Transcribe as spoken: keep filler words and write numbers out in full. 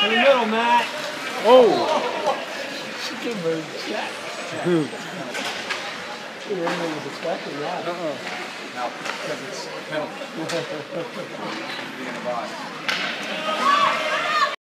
In the middle, Matt. Oh! She gave him a check. Raymond was expecting that. Uh-uh. No, because it's penalty. Being a boss.